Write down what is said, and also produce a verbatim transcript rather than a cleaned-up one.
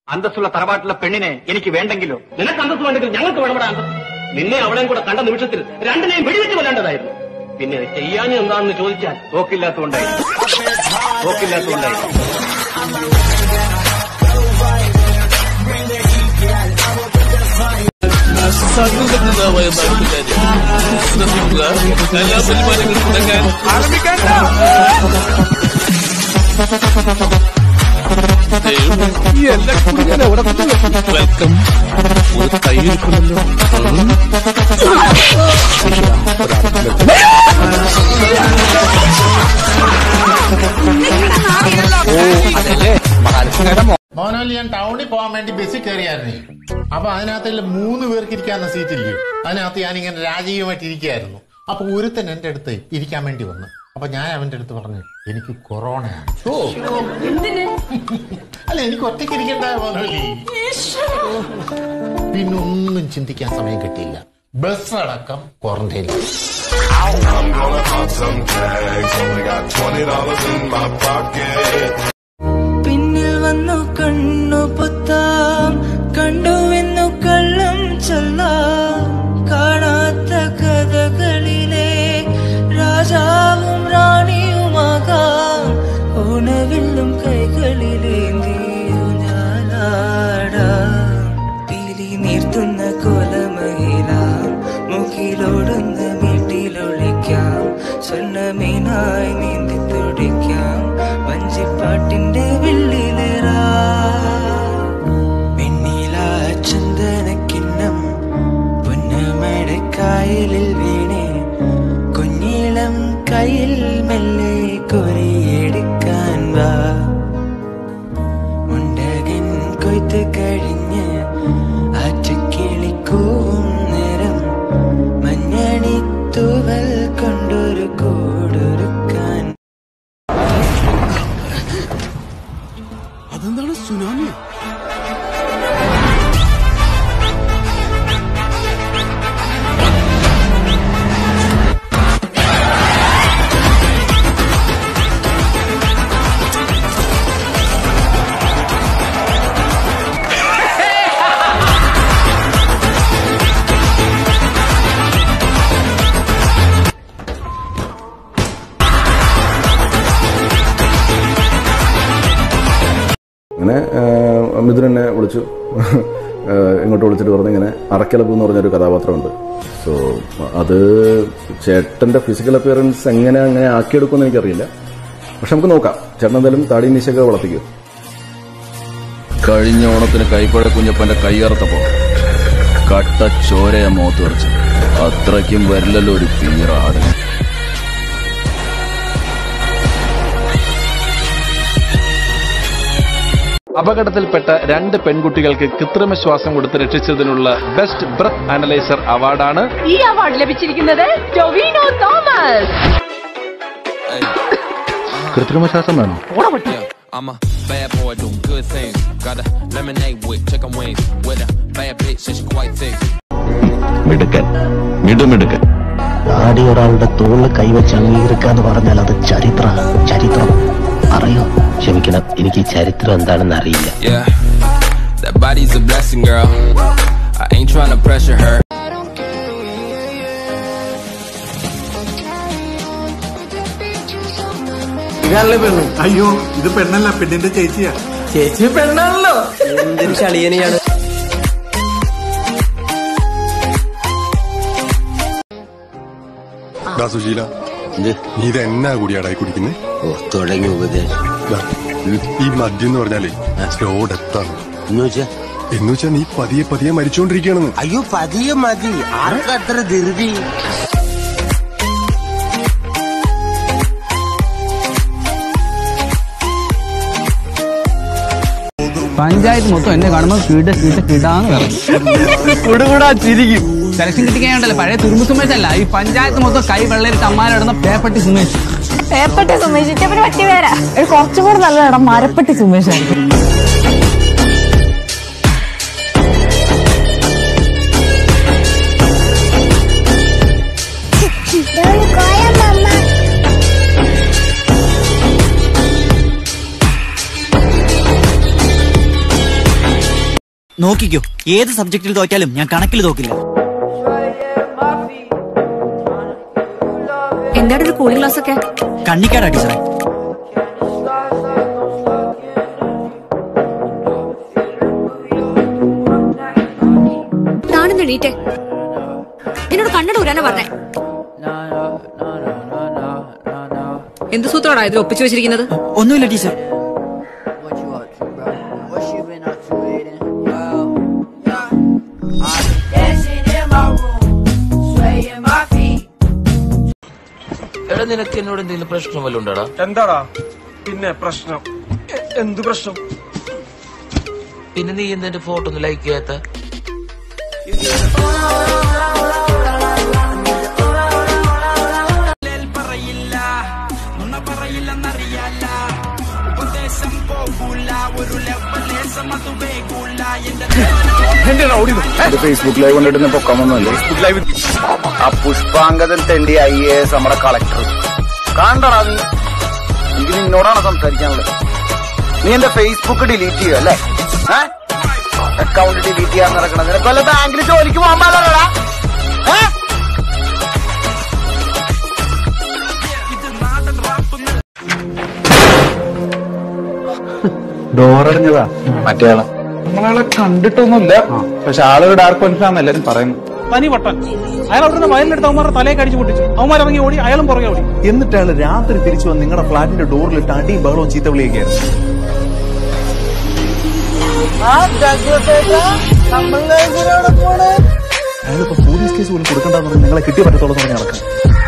അന്തസ്സുള്ള തറവാട്ടിലെ പെണ്ണിനെ എനിക്ക് വേണ്ടെങ്കിലോ? നിനക്ക് അന്തസ് വേണ്ടെങ്കിൽ ഞങ്ങൾക്ക് വേണമടാ അന്തസ്. നിന്നെ അവളെയും കൂടെ കണ്ട നിമിഷത്തിൽ രണ്ടിനെയും വെടിവെച്ച് കൊല്ലേണ്ടതായിരുന്നു. പിന്നെ ചെയ്യാനും എന്താണെന്ന് ചോദിച്ചാൽ തോക്കില്ലാത്തതുകൊണ്ടായി തോക്കില്ലാത്തതുകൊണ്ടായി സകലമായ എല്ലാ പരിപാടികളും തുടങ്ങാൻ ആരംഭിക്കാൻ വെൽക്കം. ഒരു കൈയിരിക്കണല്ലോ. മോനോലി, ഞാൻ ടൗണിൽ പോകാൻ വേണ്ടി ബസ്സിൽ കയറിയായിരുന്നേ. അപ്പൊ അതിനകത്ത് മൂന്ന് പേർക്ക് ഇരിക്കാവുന്ന സീറ്റില്ലേ, അതിനകത്ത് ഞാനിങ്ങനെ രാജീവമായിട്ട് ഇരിക്കുകയായിരുന്നു. അപ്പൊ ഒരുത്തൻ എന്റെ അടുത്ത് ഇരിക്കാൻ വേണ്ടി വന്നു. അപ്പൊ ഞാൻ അവന്റെ അടുത്ത് പറഞ്ഞു, എനിക്ക് കൊറോണയാണ്. ഓ അല്ല, എനിക്ക് ഒറ്റയ്ക്ക് ഇരിക്കണ്ട മോനോലി. പിന്നെ ഒന്നും ചിന്തിക്കാൻ സമയം കിട്ടിയില്ല. ബസ് അടക്കം ക്വാറന്റൈൻ. പിന്നിൽ വന്നു കണ്ണു പൊത്താം, കണ്ടുവെന്നു കള്ളം ചൊല്ലാം. കാണാത്ത കഥകളിലെ രാജാവും റാണിയുമാകാം. ഓണവില്ലും കൈകളിലേന്തിയു ഞാനാടാം. പീലി നീർത്തുന്ന കോലമയിലാം, മുഖിലോടുന്ന വീട്ടിലൊളിക്കാം. സ്വർണ്ണമീനായി നീന്തി തുടിക്കാം, വഞ്ചിപ്പാട്ടിന്റെ വെള്ളിലേറാ. വെണ്ണില ചന്ദനക്കിണ്ണം പൊന്നമടക്കായലിൽ വീണേ, കുഞ്ഞിളം കയ്യിൽ മെല്ലെ കൊറിയെടുക്കാൻ വാ. മുണ്ടകൻ കൊയ്ത്ത് കഴിഞ്ഞ് ആറ്റുകിളിക്കൂവും നേരം, മഞ്ഞണി തൂവൽ കൊണ്ടൊരു കൂടൊരുക്കാൻ. അതെന്താണ് സുനാമി? അങ്ങനെ മിഥുൻ എന്നെ വിളിച്ചു, ഇങ്ങോട്ട് വിളിച്ചിട്ട് പറഞ്ഞു, ഇങ്ങനെ അറക്കലപ്പ് എന്ന് പറഞ്ഞൊരു കഥാപാത്രമുണ്ട്. സോ അത് ചേട്ടന്റെ ഫിസിക്കൽ അപ്പിയറൻസ് എങ്ങനെ അങ്ങനെ ആക്കിയെടുക്കുമെന്ന് എനിക്കറിയില്ല. പക്ഷെ നമുക്ക് നോക്കാം. ചേട്ടൻ എന്തായാലും താടി മീശയൊക്കെ വളർത്തിക്കും. കഴിഞ്ഞ ഓണത്തിന് കൈപ്പഴ കുഞ്ഞപ്പന്റെ കൈയറുത്തപ്പോ കട്ട ചോരയ മോത്ത് വരച്ചു. അത്രയ്ക്കും വരില്ലല്ലോ ഒരു പീറാട്. അപകടത്തിൽപ്പെട്ട രണ്ട് പെൺകുട്ടികൾക്ക് കൃത്രിമ ശ്വാസം കൊടുത്ത് രക്ഷിച്ചതിനുള്ള ബെസ്റ്റ് ബ്രത്ത് അനലൈസർ അവാർഡാണ് ഈ അവാർഡ് ലഭിച്ചിരിക്കുന്നത് ടൊവിനോ തോമസ്. കൃത്രിമ ശ്വാസം വേണം. I'm a bad boy doing good things. Got a lemonade with chicken wings with a bad bitch and she quite thick. മിടുക്കൻ, മിടുമിടുക്കൻ. ആടി ഒരാളുടെ തോളിൽ കൈവച്ച് അംഗീകരിക്കാന്ന് പറഞ്ഞാൽ അത് ചരിത്ര ചരിത്രം അറിയോ? ക്ഷമിക്കണം, എനിക്ക് ഈ ചരിത്രം എന്താണെന്ന് അറിയില്ല. Yeah, that body's a blessing, girl. I ain't trying to pressure her. അയ്യോ, ഇത് പെണ്ണല്ല, പെണ്ണിന്റെ ചേച്ചിയാ. ചേച്ചി പെണ്ണാണല്ലോ. എന്തൊരു ചളിയനെയാണ്. സുശീല, നീ ഇതെന്നാ കൂടിയാടായി കുടിക്കുന്നേ? ഓ, തുടങ്ങി ഉപദേശം. ഈ മദ്യം എന്ന് പറഞ്ഞാലേ സ്ലോ ഡെത്താണ്. എന്നുവെച്ചാ എന്നുവെച്ചാ നീ പതിയെ പതിയെ മരിച്ചോണ്ടിരിക്കുകയാണെന്ന്. അയ്യോ, പതിയെ മതി. ആർക്കത്ര ധൃതി? പഞ്ചായത്ത് മൊത്തം എന്നെ കാണുമ്പോൾ കീട കീട കിടാന്ന് കുടുകൂടാ ചിരിക്കും. സെലക്ഷൻ കിട്ടിക്കഴിഞ്ഞാൽ പഴയ തുരുമ്പ് സുമേഷ് അല്ല, ഈ പഞ്ചായത്ത് മൊത്തം കൈ വെള്ളരിട്ട് അമ്മാരിടുന്ന പേപ്പട്ടി സുമേഷ്. പേപ്പട്ടി സുമേഷ് ഇറ്റപ്പറ്റി പറ്റി പേരാ. കുറച്ചുകൂടെ നല്ല ഇടം മരപ്പെട്ടി സുമേഷ് ആയിരിക്കും. നോക്കിക്കോ, ഏത് സബ്ജക്റ്റിൽ തോറ്റാലും ഞാൻ കണക്കിൽ തോക്കില്ല. എന്താണ് ഒരു കൂളിംഗ് ഗ്ലാസ് ഒക്കെ? കണ്ണിക്കാടാ ടീച്ചറെ. താണെന്ന് എണീറ്റേ. എന്നോട് കണ്ണട ഊരാനാ പറഞ്ഞേ. എന്ത് സൂത്രമാണോ ഇതിൽ ഒപ്പിച്ചു വെച്ചിരിക്കുന്നത്? ഒന്നുമില്ല ടീച്ചർ. എടാ, നിനക്ക് എന്നോട് എന്തെങ്കിലും പ്രശ്നം വല്ലതും ഉണ്ടാടാ? എന്താടാ പിന്നെ പ്രശ്നം? എന്ത് പ്രശ്നം? പിന്നെ നീ എന്താ എന്റെ ഫോട്ടോ ഒന്ന് ലൈക്ക് ചെയ്യാത്ത? ഫേസ്ബുക്ക് ലൈവ് കൊണ്ടിട്ട് പൊക്കാമൊന്നുമല്ലേ? ഫേസ്ബുക്ക് ലൈവ് ആ പുഷ്പാങ്കതൻ തെണ്ടി ഐ എ എസ് നമ്മുടെ കളക്ടർ കണ്ടടാ. നീ എനിക്ക് നിന്നോടാണ് സംസാരിക്കാനുള്ളത്. നീ എന്റെ ഫേസ്ബുക്ക് ഡിലീറ്റ് ചെയ്യുക അല്ലേ? അക്കൗണ്ട് ഡിലീറ്റ് ചെയ്യാൻ നടക്കണം. നിനക്ക് വല്ല ബാങ്കിൽ ജോലിക്ക് പോകാൻ പാടില്ലടാ. ഡോററിഞ്ഞതാ മറ്റേ ആളെ. നമ്മളയാളെ കണ്ടിട്ടൊന്നുമില്ല, പക്ഷെ ആളൊരു ഡാർക്ക് മനുഷ്യനാന്ന് എല്ലാരും പറയുന്നു. തനി വട്ടൻ. അയാൾ അവിടുന്ന് വയലിലെടുത്ത് അവന്മാരുടെ തലയൊക്കെ അടിച്ചു പൊട്ടിച്ചു. അവന്മാരിറങ്ങി ഓടി, അയാളും പുറകെ ഓടി. എന്നിട്ട് അയാൾ രാത്രി തിരിച്ചു വന്ന് നിങ്ങളുടെ ഫ്ലാറ്റിന്റെ ഡോറിലിട്ട് അടിയും ബഹളവും ചീത്ത വിളിയൊക്കെയായിരുന്നു. അയാളിപ്പോ പോലീസ് കേസ് പോലും കൊടുക്കണ്ടെന്ന് പറഞ്ഞ് നിങ്ങളെ കിട്ടിയ പറ്റത്തോളം പറഞ്ഞ് നടക്കാം.